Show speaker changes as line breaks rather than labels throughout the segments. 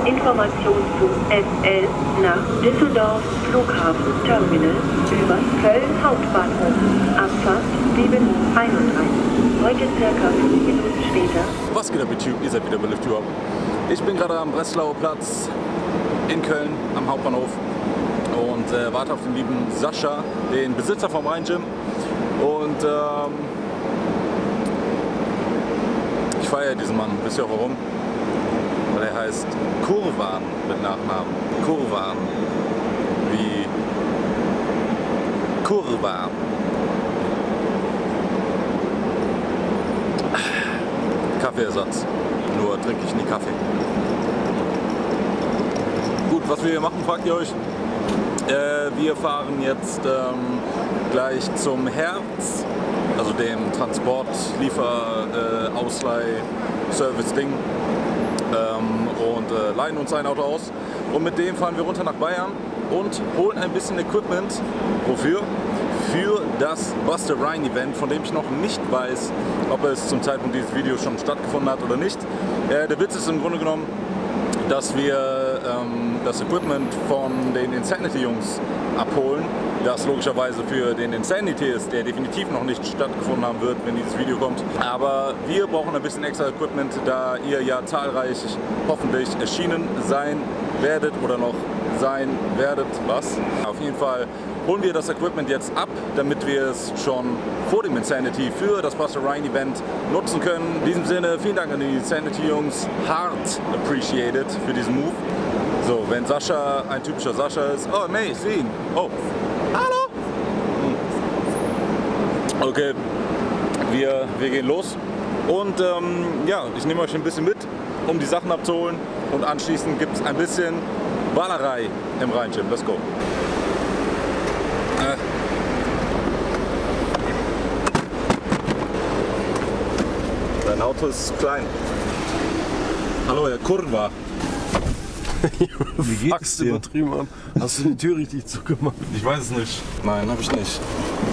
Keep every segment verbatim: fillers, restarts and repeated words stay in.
Informationspunkt S L nach Düsseldorf Flughafen Terminal über Köln Hauptbahnhof. Abfahrt sieben Uhr einunddreißig. Heute circa fünf Minuten später.
Was geht ab, YouTube? Ihr seid wieder bei Lift You Up. Ich bin gerade am Breslauer Platz in Köln am Hauptbahnhof und äh, warte auf den lieben Sascha, den Besitzer vom Rhein Gym. Und ähm, ich feiere diesen Mann. Wisst ihr auch warum? Weil er heißt Kurwan mit Nachnamen. Kurwan. Wie Kurwan. Kaffeeersatz. Nur trinke ich nie Kaffee. Gut, was wir hier machen, fragt ihr euch? Äh, wir fahren jetzt ähm, gleich zum Herz, also dem Transport, Liefer, äh, Ausleih, Service-Ding ähm, und äh, leihen uns ein Auto aus. Und mit dem fahren wir runter nach Bayern und holen ein bisschen Equipment. Wofür? Für das Buster Rhyme Event, von dem ich noch nicht weiß, ob es zum Zeitpunkt dieses Videos schon stattgefunden hat oder nicht. Äh, der Witz ist im Grunde genommen, dass wir ähm, das Equipment von den Insanity-Jungs abholen, das logischerweise für den Insanity ist, der definitiv noch nicht stattgefunden haben wird, wenn dieses Video kommt. Aber wir brauchen ein bisschen extra Equipment, da ihr ja zahlreich hoffentlich erschienen sein werdet oder noch sein werdet. Was? Auf jeden Fall holen wir das Equipment jetzt ab, damit wir es schon vor dem Insanity für das Buster Rhyme Event nutzen können. In diesem Sinne, vielen Dank an die Insanity Jungs. Hart appreciated für diesen Move. So, wenn Sascha ein typischer Sascha ist. Oh, nee, sieh ihn. Oh. Hallo. Hm. Okay, wir, wir gehen los. Und ähm, ja, ich nehme euch ein bisschen mit, um die Sachen abzuholen. Und anschließend gibt es ein bisschen Ballerei im Rhein Gym. Let's go. Äh. Dein Auto ist klein. Hallo, Herr Kurwa.
Wie geht's dir? Übertrieben an. Hast du die Tür richtig zugemacht?
Ich weiß es nicht. Nein, habe ich nicht.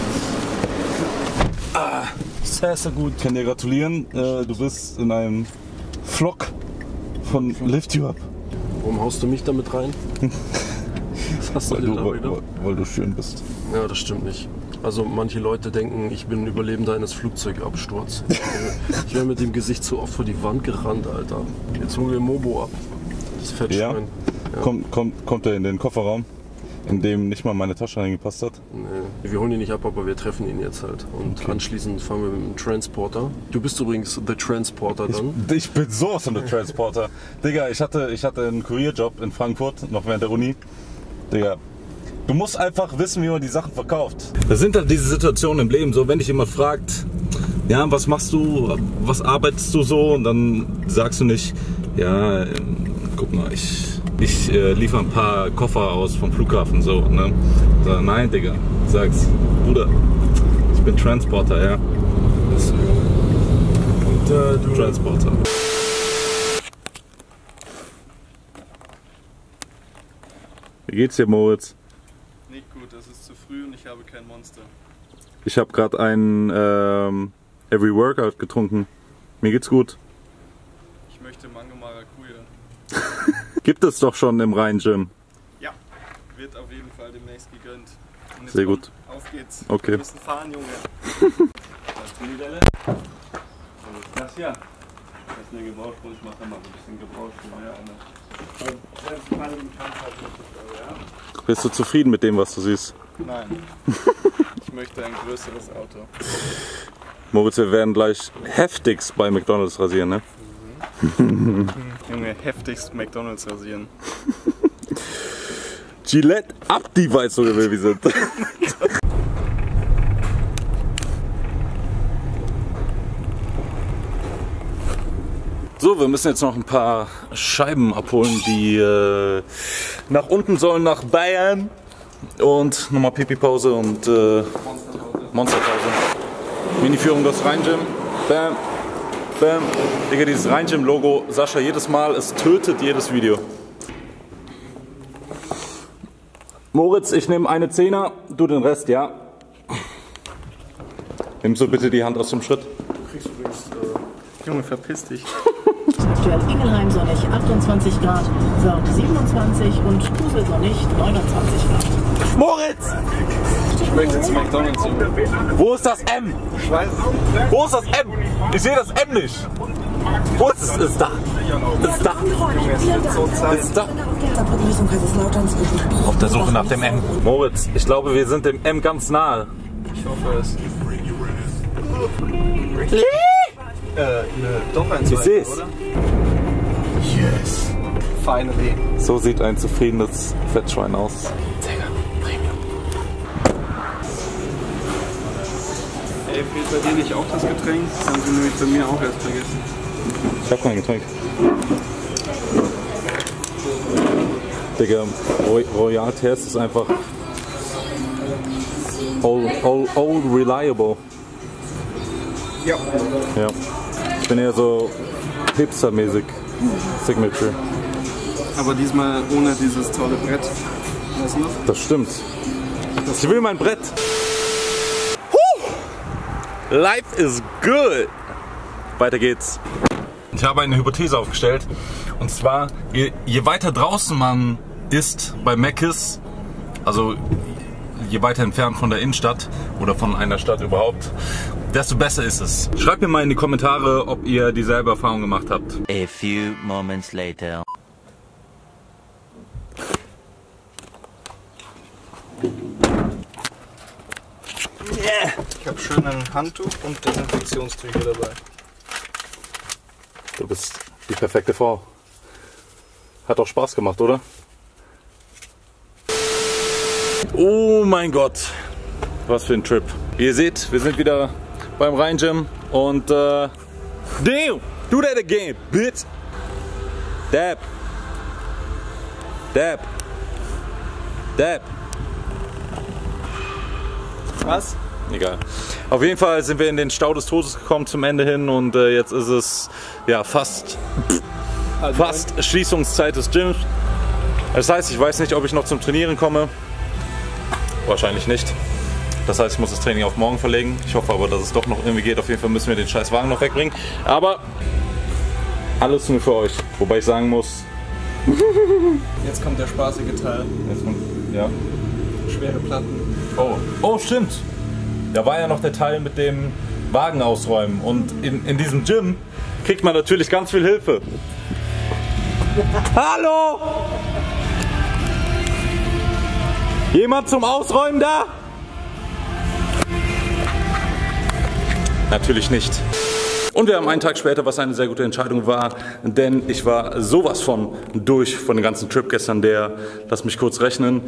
Ah, sehr, sehr gut.
Ich kann dir gratulieren. Äh, du bist in einem Vlog von Lift You Up.
Warum haust du mich damit rein? Was hast du
weil,
denn
du,
da wieder?
weil, weil du schön bist.
Ja, das stimmt nicht. Also manche Leute denken, ich bin Überlebender eines Flugzeugabsturzes. Ich wäre mit dem Gesicht so oft vor die Wand gerannt, Alter. Jetzt holen wir Mobo ab. Das Fettschwein.
Ja?
Ja.
Kommt, kommt, kommt er in den Kofferraum, in dem nicht mal meine Tasche reingepasst hat?
Nee, wir holen ihn nicht ab, aber wir treffen ihn jetzt halt. Und
okay.
Anschließend fahren wir mit dem Transporter. Du bist übrigens der Transporter dann.
Ich, ich bin sowas von der Transporter. Digga, ich hatte, ich hatte einen Kurierjob in Frankfurt, noch während der Uni. Digga, du musst einfach wissen, wie man die Sachen verkauft. Das sind halt diese Situationen im Leben, so wenn dich jemand fragt, ja, was machst du, was arbeitest du so? Und dann sagst du nicht, ja, guck mal, ich, ich äh, liefere ein paar Koffer aus vom Flughafen, so, ne? So, nein, Digga, sagst, Bruder, ich bin Transporter, ja.
Und äh, du
Transporter. Wie geht's dir, Moritz?
Nicht gut, es ist zu früh und ich habe kein Monster.
Ich habe gerade einen ähm, Every Workout getrunken. Mir geht's gut.
Ich möchte Mango Maracuja.
Gibt es doch schon im Rhein Gym.
Ja, wird auf jeden Fall demnächst gegönnt. Und jetzt
Sehr
komm,
gut.
Auf geht's.
Okay.
Wir müssen fahren, Junge.
Das hier. Das ist eine Gebrauchsspur, ich mache mal ein bisschen Gebrauchsspur. Ja,
Bist du zufrieden mit dem, was du siehst?
Nein. Ich möchte ein größeres Auto.
Moritz, wir werden gleich heftigst bei McDonald's rasieren, ne?
Mhm. Junge, heftigst McDonald's rasieren.
Gillette ab die weiß sogar, wer wir sind. So, wir müssen jetzt noch ein paar Scheiben abholen, die äh, nach unten sollen, nach Bayern. Und nochmal Pipi-Pause und äh, Monsterpause. Mini-Führung das Rhein Gym. Bam, bam. Digga, dieses Rhein Gym Logo, Sascha, jedes Mal, es tötet jedes Video. Moritz, ich nehme eine Zehner, du den Rest, ja? Nimmst du bitte die Hand aus dem Schritt?
Du kriegst übrigens, äh, Junge, verpiss dich.
Aktuell Ingelheim sonnig achtundzwanzig Grad, Wörth siebenundzwanzig und Kusel sonnig neunundzwanzig Grad.
Moritz!
Ich möchte zu McDonalds.
Wo ist das M?
Ich weiß.
Wo ist das M? Ich sehe das M nicht. Wo ist es? Ist da. Ist da. Ist da. Auf der Suche nach dem M. Moritz, ich glaube, wir sind dem M ganz nahe.
Ich hoffe es.
Äh,
ne, doch ein
Ich sehe es.
oder? Yes. Finally.
So sieht ein zufriedenes Fettschwein aus.
Ey, fehlt bei dir nicht auch das Getränk? Das haben sie nämlich bei mir auch erst vergessen.
Ich hab kein Getränk. Digga, Roy Royal Test ist einfach all, all, all reliable.
Ja.
Ja. Ich bin eher so hipstermäßig. Signature.
Aber diesmal ohne dieses tolle Brett. Weißt du noch?
Das stimmt. Ich will mein Brett. Huh. Life is good. Weiter geht's. Ich habe eine Hypothese aufgestellt. Und zwar, je, je weiter draußen man ist bei Mc's, also je weiter entfernt von der Innenstadt oder von einer Stadt überhaupt, desto besser ist es. Schreibt mir mal in die Kommentare, ob ihr dieselbe Erfahrung gemacht habt.
A few moments later.
Yeah. Ich habe schön ein Handtuch und Desinfektionstücher dabei.
Du bist die perfekte Frau. Hat auch Spaß gemacht, oder? Oh mein Gott, was für ein Trip. Wie ihr seht, wir sind wieder beim Rhein-Gym und äh, damn, do that again, bitch. Dab. Dab. Dab.
Was?
Egal. Auf jeden Fall sind wir in den Stau des Todes gekommen zum Ende hin und äh, jetzt ist es ja fast, fast Schließungszeit des Gyms. Das heißt, ich weiß nicht, ob ich noch zum Trainieren komme. Wahrscheinlich nicht. Das heißt, ich muss das Training auf morgen verlegen. Ich hoffe aber, dass es doch noch irgendwie geht. Auf jeden Fall müssen wir den scheiß Wagen noch wegbringen. Aber alles nur für euch. Wobei ich sagen muss...
Jetzt kommt der spaßige Teil.
Jetzt kommt, ja.
Schwere Platten.
Oh. Oh, stimmt. Da war ja noch der Teil mit dem Wagen ausräumen. Und in, in diesem Gym kriegt man natürlich ganz viel Hilfe. Hallo! Jemand zum Ausräumen da? Natürlich nicht. Und wir haben einen Tag später, was eine sehr gute Entscheidung war, denn ich war sowas von durch von dem ganzen Trip gestern, der, lass mich kurz rechnen,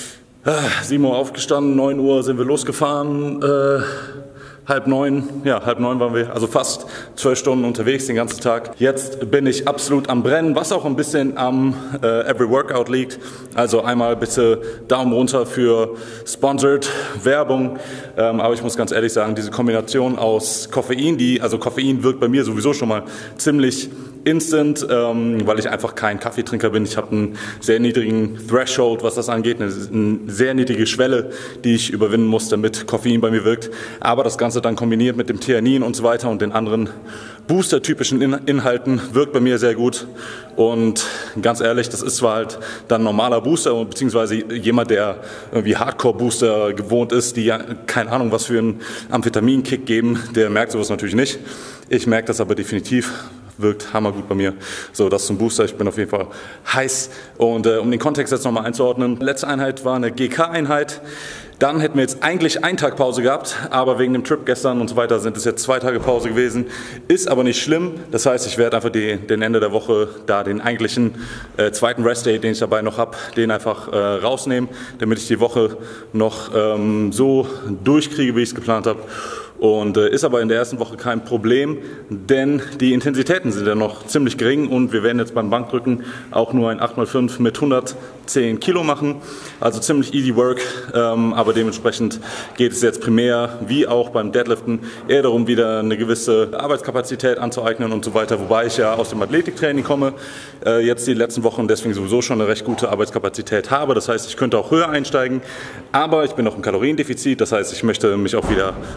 sieben Uhr aufgestanden, neun Uhr sind wir losgefahren, äh, halb neun, ja, halb neun waren wir, also fast zwölf Stunden unterwegs den ganzen Tag. Jetzt bin ich absolut am Brennen, was auch ein bisschen am äh, Every Workout liegt. Also einmal bitte Daumen runter für Sponsored Werbung. Ähm, aber ich muss ganz ehrlich sagen, diese Kombination aus Koffein, die, also Koffein wirkt bei mir sowieso schon mal ziemlich instant, ähm, weil ich einfach kein Kaffeetrinker bin. Ich habe einen sehr niedrigen Threshold, was das angeht, eine, eine sehr niedrige Schwelle, die ich überwinden muss, damit Koffein bei mir wirkt. Aber das Ganze dann kombiniert mit dem Theanin und so weiter und den anderen Booster-typischen In Inhalten wirkt bei mir sehr gut. Und ganz ehrlich, das ist zwar halt dann ein normaler Booster, beziehungsweise jemand, der irgendwie Hardcore-Booster gewohnt ist, die ja keine Ahnung, was für einen Amphetamin-Kick geben, der merkt sowas natürlich nicht. Ich merke das aber definitiv. Wirkt hammergut bei mir. So, das zum Booster. Ich bin auf jeden Fall heiß. Und äh, um den Kontext jetzt nochmal einzuordnen. Letzte Einheit war eine G K-Einheit. Dann hätten wir jetzt eigentlich einen Tag Pause gehabt, aber wegen dem Trip gestern und so weiter sind es jetzt zwei Tage Pause gewesen. Ist aber nicht schlimm. Das heißt, ich werde einfach die, den Ende der Woche da den eigentlichen äh, zweiten Rest-Day, den ich dabei noch habe, den einfach äh, rausnehmen, damit ich die Woche noch ähm, so durchkriege, wie ich es geplant habe. Und äh, ist aber in der ersten Woche kein Problem, denn die Intensitäten sind ja noch ziemlich gering und wir werden jetzt beim Bankdrücken auch nur ein acht mal fünf mit hundertzehn Kilo machen, also ziemlich easy work, ähm, aber dementsprechend geht es jetzt primär wie auch beim Deadliften eher darum, wieder eine gewisse Arbeitskapazität anzueignen und so weiter, wobei ich ja aus dem Athletiktraining komme, äh, jetzt die letzten Wochen deswegen sowieso schon eine recht gute Arbeitskapazität habe, das heißt, ich könnte auch höher einsteigen, aber ich bin noch im Kaloriendefizit, das heißt, ich möchte mich auch wieder Stück für Stück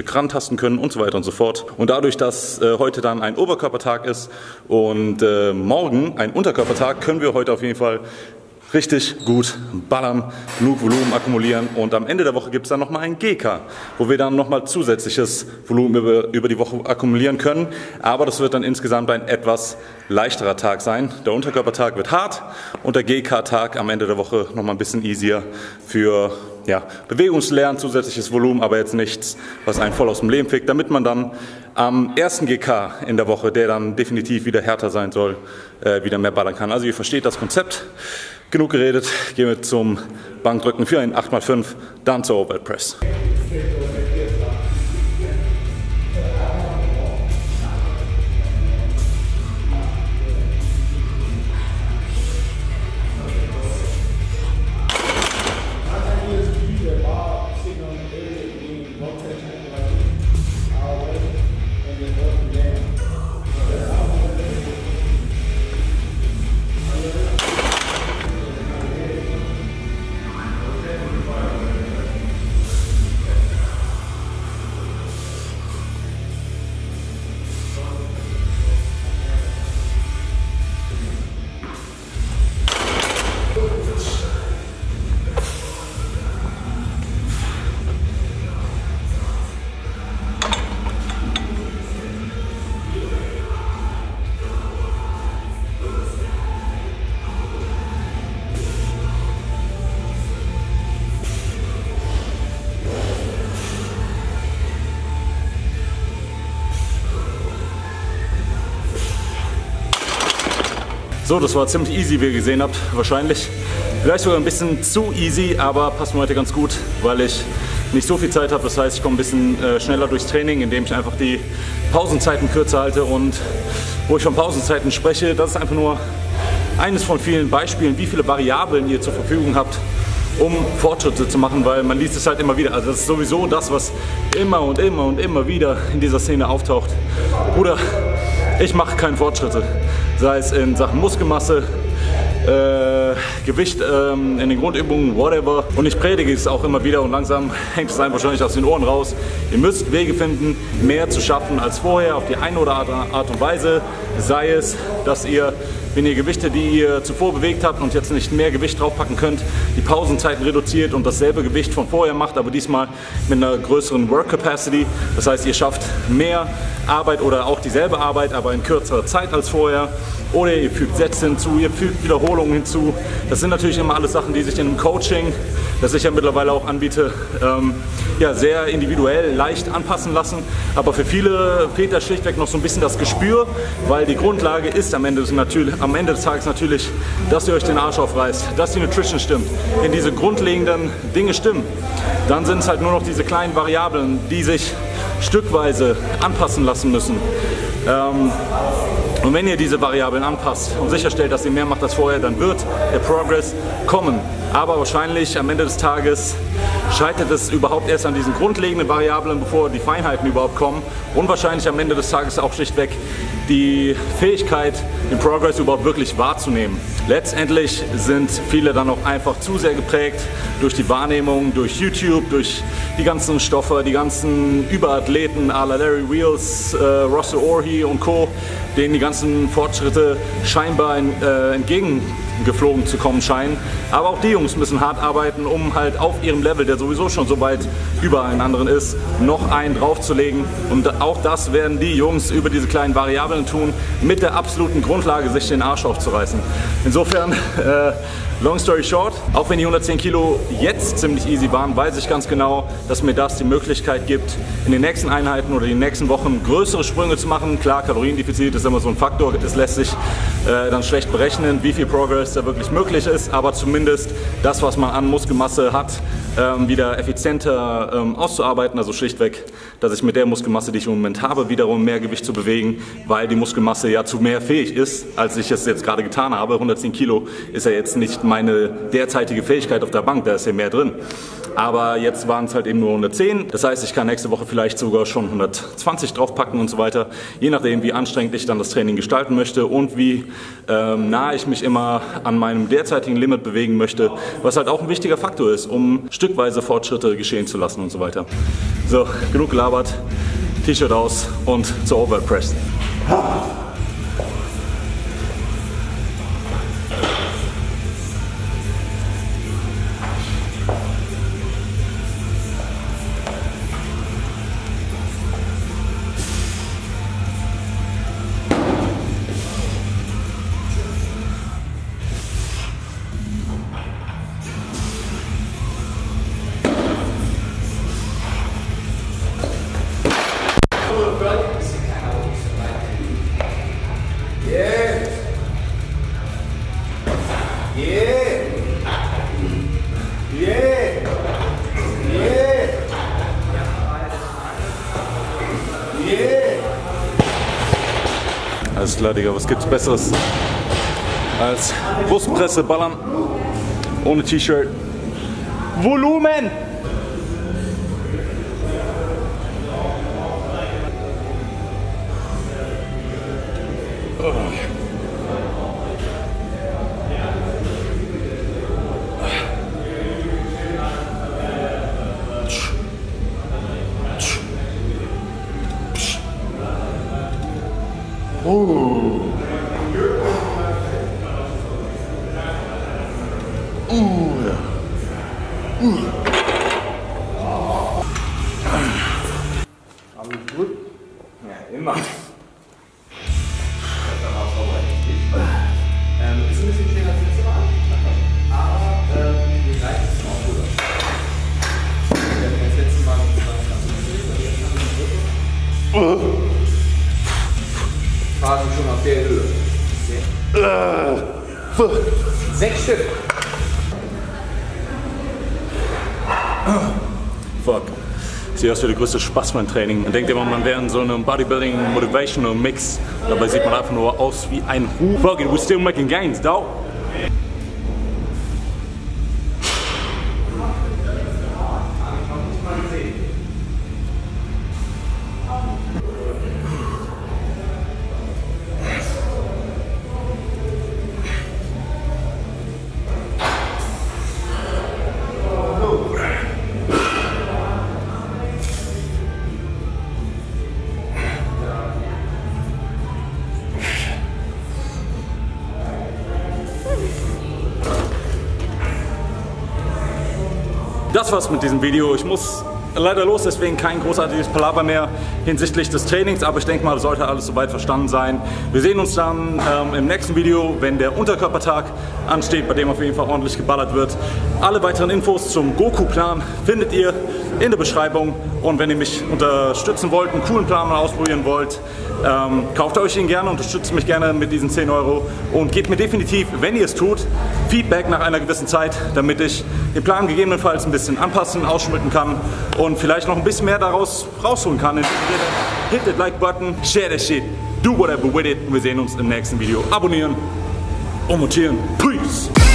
Stück rantasten können und so weiter und so fort. Und dadurch, dass äh, heute dann ein Oberkörpertag ist und äh, morgen ein Unterkörpertag, können wir heute auf jeden Fall richtig gut ballern, genug Volumen akkumulieren und am Ende der Woche gibt es dann nochmal ein G K, wo wir dann nochmal zusätzliches Volumen über, über die Woche akkumulieren können, aber das wird dann insgesamt ein etwas leichterer Tag sein. Der Unterkörpertag wird hart und der G K-Tag am Ende der Woche nochmal ein bisschen easier für ja, Bewegungslernen, zusätzliches Volumen, aber jetzt nichts, was einen voll aus dem Leben fickt, damit man dann am ersten G K in der Woche, der dann definitiv wieder härter sein soll, äh, wieder mehr ballern kann. Also ihr versteht das Konzept. Genug geredet, gehen wir zum Bankdrücken für einen acht mal fünf, dann zur Overhead Press. So, das war ziemlich easy, wie ihr gesehen habt, wahrscheinlich. Vielleicht sogar ein bisschen zu easy, aber passt mir heute ganz gut, weil ich nicht so viel Zeit habe. Das heißt, ich komme ein bisschen äh, schneller durchs Training, indem ich einfach die Pausenzeiten kürzer halte. Und wo ich von Pausenzeiten spreche, das ist einfach nur eines von vielen Beispielen, wie viele Variablen ihr zur Verfügung habt, um Fortschritte zu machen, weil man liest es halt immer wieder. Also das ist sowieso das, was immer und immer und immer wieder in dieser Szene auftaucht. Bruder, ich mache keine Fortschritte. Sei es in Sachen Muskelmasse, äh, Gewicht ähm, in den Grundübungen, whatever. Und ich predige es auch immer wieder und langsam hängt es einem wahrscheinlich aus den Ohren raus. Ihr müsst Wege finden, mehr zu schaffen als vorher, auf die eine oder andere Art und Weise. Sei es, dass ihr, wenn ihr Gewichte, die ihr zuvor bewegt habt und jetzt nicht mehr Gewicht draufpacken könnt, die Pausenzeiten reduziert und dasselbe Gewicht von vorher macht, aber diesmal mit einer größeren Work Capacity. Das heißt, ihr schafft mehr Arbeit oder auch dieselbe Arbeit, aber in kürzerer Zeit als vorher. Oder ihr fügt Sätze hinzu, ihr fügt Wiederholungen hinzu. Das sind natürlich immer alles Sachen, die sich in einem Coaching, das ich ja mittlerweile auch anbiete, ähm, ja, sehr individuell leicht anpassen lassen. Aber für viele fehlt da schlichtweg noch so ein bisschen das Gespür, weil die Grundlage ist am Ende des, natürlich, am Ende des Tages natürlich, dass ihr euch den Arsch aufreißt, dass die Nutrition stimmt, wenn diese grundlegenden Dinge stimmen. Dann sind es halt nur noch diese kleinen Variablen, die sich stückweise anpassen lassen müssen. Ähm, Und wenn ihr diese Variablen anpasst und sicherstellt, dass ihr mehr macht als vorher, dann wird der Progress kommen. Aber wahrscheinlich am Ende des Tages scheitert es überhaupt erst an diesen grundlegenden Variablen, bevor die Feinheiten überhaupt kommen. Und wahrscheinlich am Ende des Tages auch schlichtweg die Fähigkeit, den Progress überhaupt wirklich wahrzunehmen. Letztendlich sind viele dann auch einfach zu sehr geprägt durch die Wahrnehmung, durch YouTube, durch die ganzen Stoffe, die ganzen Überathleten à la Larry Wheels, äh, Russell Orhi und Co., denen die ganzen Fortschritte scheinbar in, äh, entgegengeflogen zu kommen scheinen. Aber auch die Jungs müssen hart arbeiten, um halt auf ihrem Level, der sowieso schon so weit über allen anderen ist, noch einen draufzulegen. Und auch das werden die Jungs über diese kleinen Variablen tun, mit der absoluten Grundlage, sich den Arsch aufzureißen. Insofern, äh, long story short, auch wenn die hundertzehn Kilo jetzt ziemlich easy waren, weiß ich ganz genau, dass mir das die Möglichkeit gibt, in den nächsten Einheiten oder den nächsten Wochen größere Sprünge zu machen. Klar, Kaloriendefizit ist immer so ein Faktor, es lässt sich äh, dann schlecht berechnen, wie viel Progress da wirklich möglich ist, aber zumindest das, was man an Muskelmasse hat, ähm, wieder effizienter ähm, auszuarbeiten, also schlichtweg, dass ich mit der Muskelmasse, die ich im Moment habe, wiederum mehr Gewicht zu bewegen, weil die Muskelmasse ja zu mehr fähig ist, als ich es jetzt gerade getan habe. hundertzehn Kilo ist ja jetzt nicht meine derzeitige Fähigkeit auf der Bank, da ist ja mehr drin. Aber jetzt waren es halt eben nur hundertzehn. Das heißt, ich kann nächste Woche vielleicht sogar schon hundertzwanzig draufpacken und so weiter. Je nachdem, wie anstrengend ich dann das Training gestalten möchte und wie ähm, nah ich mich immer an meinem derzeitigen Limit bewegen möchte, was halt auch ein wichtiger Faktor ist, um stückweise Fortschritte geschehen zu lassen und so weiter. So, genug gelabert, T-Shirt aus und zur Overhead Press. Alles klar, Digga, was gibt's Besseres als Brustpresse ballern ohne T-Shirt? Volumen! Oh. Oh. Oh, ja. Uh.
Alles gut? Ja, immer. Ähm, ist ein bisschen schwerer als letztes Mal, aber ähm, die Seite ist auch gut. Wir hatten das letzte Mal zwanzig und jetzt haben wir die Gruppe. Quasi schon auf der Höhe. Okay. Sechs Stück.
Fuck. Sieht aus wie der größte Spaß beim Training. Man denkt immer, man wäre in so einem Bodybuilding Motivational Mix. Dabei sieht man einfach nur aus wie ein Hu. Fuck it, we're still making gains, dog. Das war's mit diesem Video. Ich muss leider los, deswegen kein großartiges Palaver mehr hinsichtlich des Trainings, aber ich denke mal, sollte alles soweit verstanden sein. Wir sehen uns dann ähm, im nächsten Video, wenn der Unterkörpertag ansteht, bei dem auf jeden Fall ordentlich geballert wird. Alle weiteren Infos zum Goku-Plan findet ihr in der Beschreibung, und wenn ihr mich unterstützen wollt, einen coolen Plan mal ausprobieren wollt, ähm, kauft euch ihn gerne, unterstützt mich gerne mit diesen zehn Euro und gebt mir definitiv, wenn ihr es tut, Feedback nach einer gewissen Zeit, damit ich den Plan gegebenenfalls ein bisschen anpassen, ausschmücken kann und vielleicht noch ein bisschen mehr daraus rausholen kann. Hit that like button, share that shit, do whatever with it. Wir sehen uns im nächsten Video. Abonnieren und montieren. Peace!